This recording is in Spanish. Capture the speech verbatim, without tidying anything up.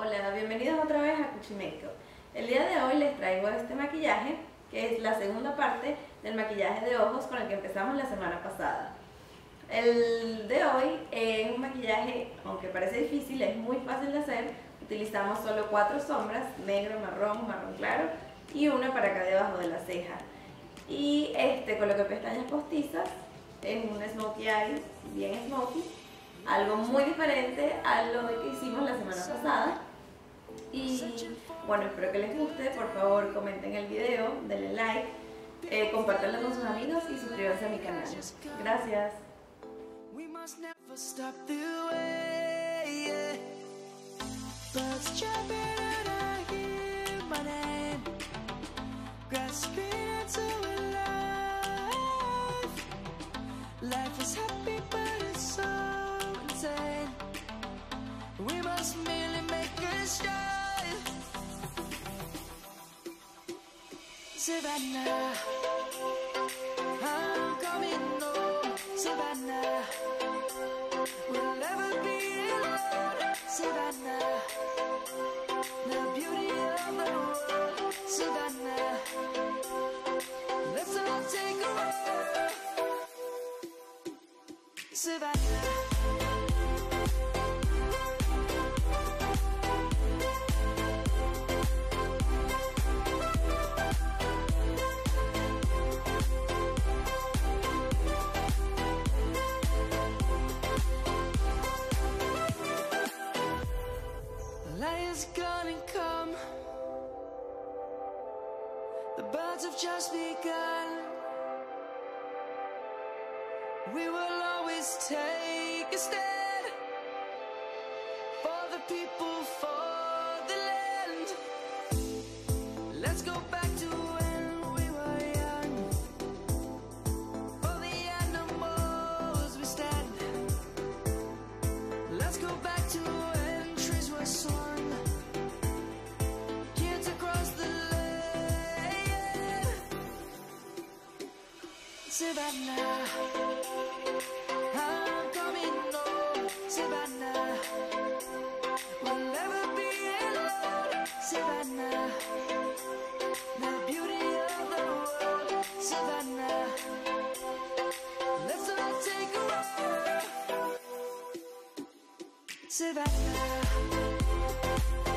Hola, bienvenidos otra vez a Cuchi Makeup. El día de hoy les traigo este maquillaje, que es la segunda parte del maquillaje de ojos con el que empezamos la semana pasada. El de hoy es un maquillaje, aunque parece difícil, es muy fácil de hacer. Utilizamos solo cuatro sombras, negro, marrón, marrón claro y una para acá debajo de la ceja. Y este coloqué pestañas postizas en un smokey eye, bien smokey, algo muy diferente a lo que hicimos la semana pasada. Y bueno, espero que les guste. Por favor, comenten el video, denle like, eh, compártanlo con sus amigos y suscríbanse a mi canal. Gracias. Life is happy but it's so insane. We must merely make a start. Savannah, I'm coming home. Savannah, we'll never be alone. Savannah, the beauty of the world. Savannah, let's all take a walk. Savannah, the light is gonna come. The birds have just begun. We will always take a stand for the people, for the land. Let's go back to when we were young. For the animals we stand. Let's go back to when trees were swung. Kids across the land. Savannah, I'm coming home. Savannah, we'll never be alone. Savannah, the beauty of the world. Savannah, let's all take a walk. Savannah.